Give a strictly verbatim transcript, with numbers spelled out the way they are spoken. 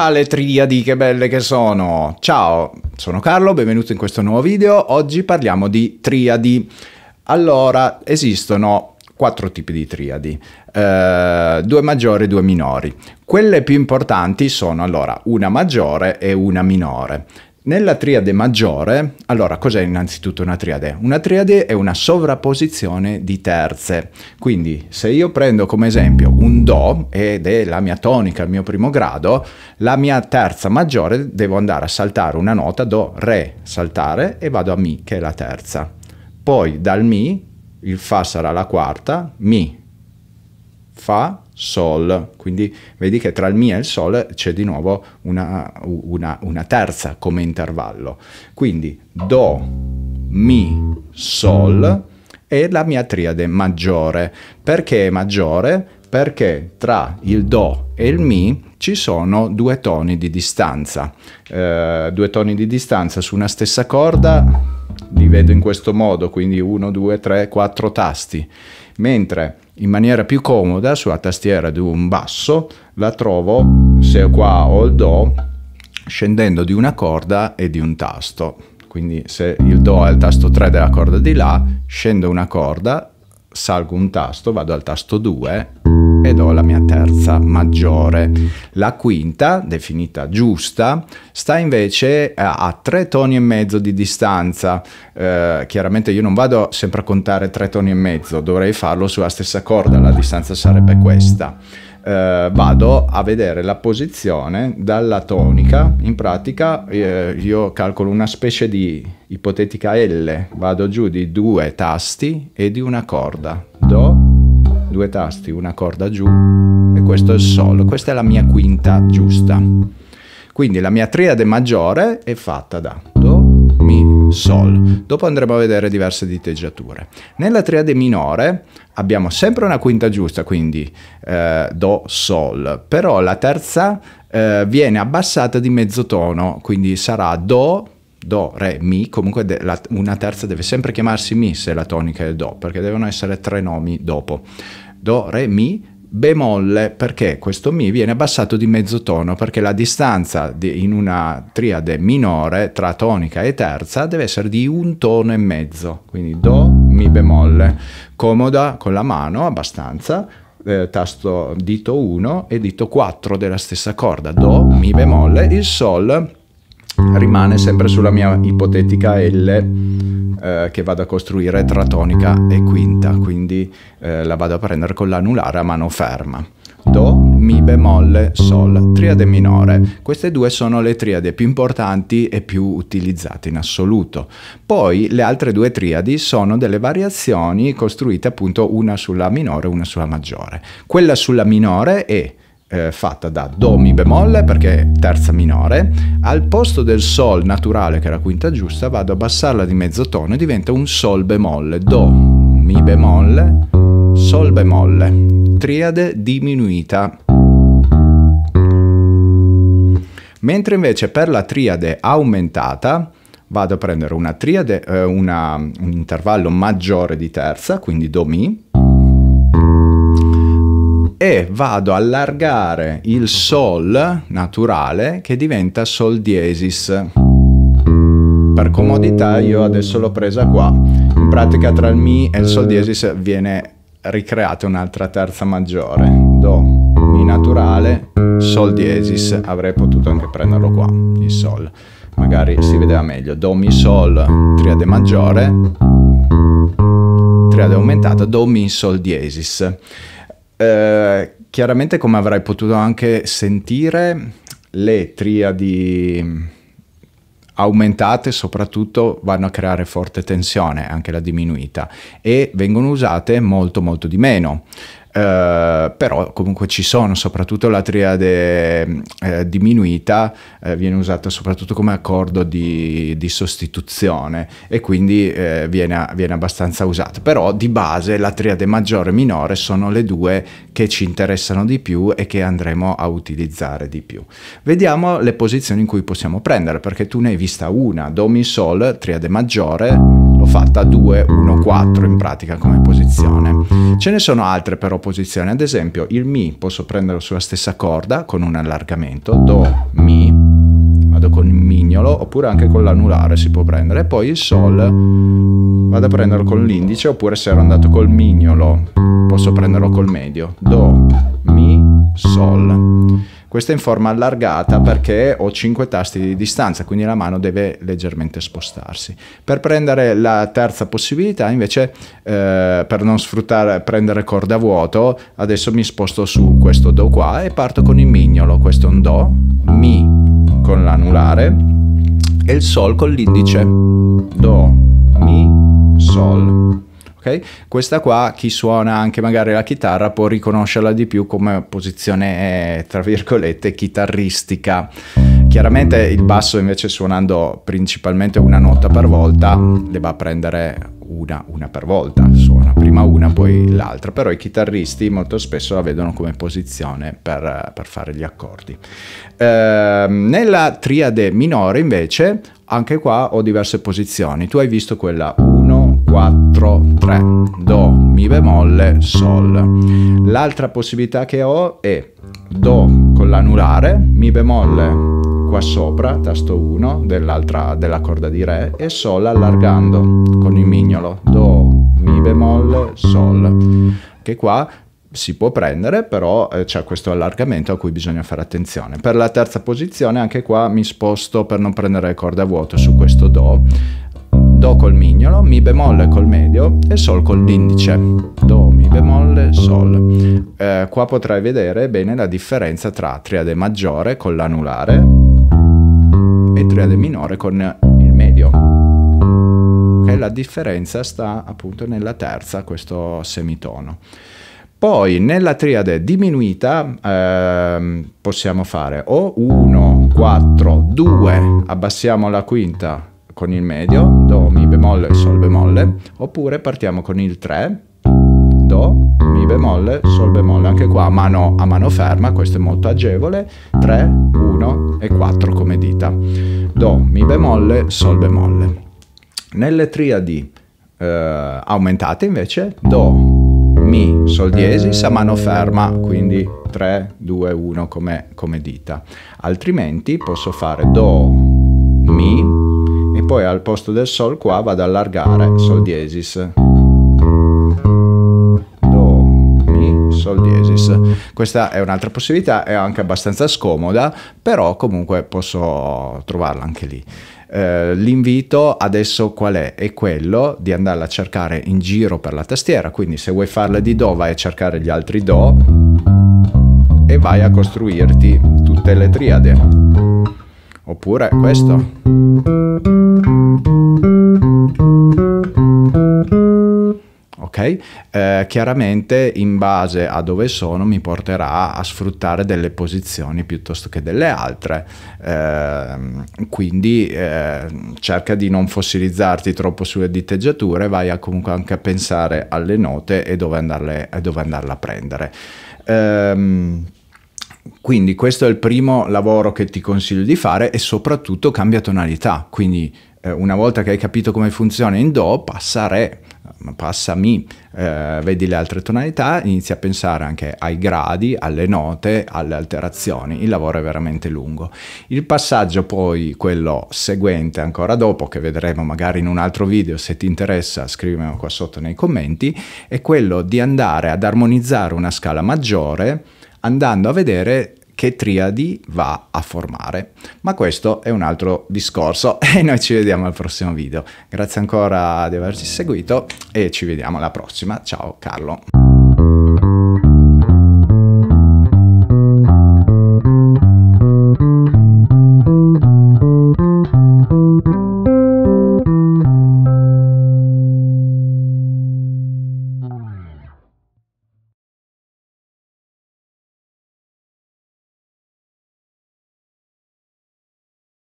Ah, le triadi, che belle che sono! Ciao, sono Carlo, benvenuto in questo nuovo video. Oggi parliamo di triadi. Allora, esistono quattro tipi di triadi, eh, due maggiori e due minori. Quelle più importanti sono, allora, una maggiore e una minore. Nella triade maggiore, allora, cos'è innanzitutto una triade? Una triade è una sovrapposizione di terze. Quindi, se io prendo come esempio un Do, ed è la mia tonica, il mio primo grado, la mia terza maggiore devo andare a saltare una nota, Do, Re, saltare, e vado a Mi, che è la terza. Poi dal Mi, il Fa sarà la quarta, Mi, Fa, Sol, quindi vedi che tra il Mi e il Sol c'è di nuovo una, una, una terza come intervallo. Quindi Do, Mi, Sol è la mia triade maggiore. Perché è maggiore? Perché tra il Do e il Mi ci sono due toni di distanza. Eh, due toni di distanza su una stessa corda li vedo in questo modo, quindi uno, due, tre, quattro tasti. Mentre in maniera più comoda sulla tastiera di un basso la trovo, se qua ho il Do, scendendo di una corda e di un tasto. Quindi se il Do è il tasto tre della corda di La, scendo una corda, salgo un tasto, vado al tasto due ed ho la mia terza maggiore. La quinta, definita giusta, sta invece a, a tre toni e mezzo di distanza. Eh, chiaramente io non vado sempre a contare tre toni e mezzo, dovrei farlo sulla stessa corda, la distanza sarebbe questa. Eh, vado a vedere la posizione dalla tonica. In pratica eh, io calcolo una specie di ipotetica L, vado giù di due tasti e di una corda. Do, due tasti, una corda giù, e questo è il Sol. Questa è la mia quinta giusta. Quindi la mia triade maggiore è fatta da Do, Mi, Sol. Dopo andremo a vedere diverse diteggiature. Nella triade minore abbiamo sempre una quinta giusta, quindi eh, Do, Sol, però la terza eh, viene abbassata di mezzo tono, quindi sarà Do, Do, Re, Mi. Comunque la, una terza deve sempre chiamarsi Mi se la tonica è Do, perché devono essere tre nomi dopo. Do, Re, Mi, bemolle, perché questo Mi viene abbassato di mezzo tono, perché la distanza di, in una triade minore tra tonica e terza deve essere di un tono e mezzo. Quindi Do, Mi bemolle. Comoda con la mano abbastanza. Eh, tasto dito uno e dito quattro della stessa corda. Do, Mi bemolle. Il Sol rimane sempre sulla mia ipotetica L eh, che vado a costruire tra tonica e quinta, quindi eh, la vado a prendere con l'anulare a mano ferma. Do, Mi bemolle, Sol, triade minore. Queste due sono le triadi più importanti e più utilizzate in assoluto. Poi le altre due triadi sono delle variazioni costruite appunto una sulla minore e una sulla maggiore. Quella sulla minore è Eh, fatta da Do, Mi bemolle, perché è terza minore. Al posto del Sol naturale, che è la quinta giusta, vado a abbassarla di mezzo tono e diventa un Sol bemolle. Do, Mi bemolle, Sol bemolle, triade diminuita. Mentre invece per la triade aumentata vado a prendere una triade, eh, una, un intervallo maggiore di terza, quindi Do, Mi, e vado a allargare il Sol naturale, che diventa Sol diesis. Per comodità io adesso l'ho presa qua. In pratica tra il Mi e il Sol diesis viene ricreata un'altra terza maggiore. Do, Mi naturale, Sol diesis. Avrei potuto anche prenderlo qua, il Sol. Magari si vedeva meglio. Do, Mi, Sol, triade maggiore, triade aumentata, Do, Mi, Sol diesis. Eh, chiaramente, come avrai potuto anche sentire, le triadi aumentate soprattutto vanno a creare forte tensione, anche la diminuita, e vengono usate molto molto di meno. Uh, però comunque ci sono, soprattutto la triade eh, diminuita eh, viene usata soprattutto come accordo di, di sostituzione, e quindi eh, viene, viene abbastanza usata. Però di base la triade maggiore e minore sono le due che ci interessano di più e che andremo a utilizzare di più. Vediamo le posizioni in cui possiamo prendere, perché tu ne hai vista una: Do, Mi, Sol, triade maggiore, l'ho fatta due uno quattro in pratica come posizione. Ce ne sono altre però posizioni, ad esempio il Mi posso prenderlo sulla stessa corda con un allargamento, Do, Mi, vado con il mignolo, oppure anche con l'anulare si può prendere, e poi il Sol vado a prenderlo con l'indice, oppure se ero andato col mignolo posso prenderlo col medio, Do, Mi, Sol. Questa è in forma allargata perché ho cinque tasti di distanza, quindi la mano deve leggermente spostarsi. Per prendere la terza possibilità, invece, eh, per non sfruttare, prendere corda a vuoto, adesso mi sposto su questo Do qua e parto con il mignolo. Questo è un Do, Mi con l'anulare e il Sol con l'indice. Do, Mi, Sol. Okay? Questa qua, chi suona anche magari la chitarra può riconoscerla di più come posizione, eh, tra virgolette, chitarristica. Chiaramente il basso invece, suonando principalmente una nota per volta, le va a prendere una, una per volta, suona prima una poi l'altra, però i chitarristi molto spesso la vedono come posizione per, per fare gli accordi. Eh, nella triade minore invece, anche qua ho diverse posizioni. Tu hai visto quella uno, quattro, tre, Do, Mi bemolle, Sol. L'altra possibilità che ho è Do con l'anulare, Mi bemolle qua sopra, tasto uno dell'altra della corda di Re, e Sol allargando con il mignolo, Do, Mi bemolle, Sol. Che qua si può prendere, però eh, c'è questo allargamento a cui bisogna fare attenzione. Per la terza posizione anche qua mi sposto per non prendere corda a vuoto su questo Do, Do col mignolo, Mi bemolle col medio e Sol con l'indice, Do, Mi bemolle, Sol. Eh, qua potrai vedere bene la differenza tra triade maggiore con l'anulare e triade minore con il medio. Okay, la differenza sta appunto nella terza, questo semitono. Poi nella triade diminuita ehm, possiamo fare o uno, quattro, due, abbassiamo la quinta con il medio, Do, Mi bemolle, Sol bemolle, oppure partiamo con il tre, Do, Mi bemolle, Sol bemolle, anche qua a mano, a mano ferma, questo è molto agevole, tre, uno e quattro come dita, Do, Mi bemolle, Sol bemolle. Nelle triadi eh, aumentate invece, Do, Mi, Sol diesis a mano ferma, quindi tre, due, uno come, come dita. Altrimenti posso fare Do, Mi e poi al posto del Sol qua vado ad allargare Sol diesis. Do, Mi, Sol diesis. Questa è un'altra possibilità, è anche abbastanza scomoda, però comunque posso trovarla anche lì. Uh, l'invito adesso qual è? È quello di andarla a cercare in giro per la tastiera, quindi se vuoi farla di Do vai a cercare gli altri Do e vai a costruirti tutte le triade, oppure questo. Ok? Eh, chiaramente in base a dove sono mi porterà a sfruttare delle posizioni piuttosto che delle altre, eh, quindi eh, cerca di non fossilizzarti troppo sulle diteggiature, vai a comunque anche a pensare alle note e dove andarle, e dove andarla a prendere. Ehm, quindi questo è il primo lavoro che ti consiglio di fare, e soprattutto cambia tonalità, quindi eh, una volta che hai capito come funziona in Do, passa a Re, passa a Mi, eh, vedi le altre tonalità, inizi a pensare anche ai gradi, alle note, alle alterazioni. Il lavoro è veramente lungo. Il passaggio poi, quello seguente ancora dopo, che vedremo magari in un altro video, se ti interessa scrivimelo qua sotto nei commenti, è quello di andare ad armonizzare una scala maggiore andando a vedere che triadi va a formare, ma questo è un altro discorso e noi ci vediamo al prossimo video. Grazie ancora di averci seguito e ci vediamo alla prossima. Ciao Carlo.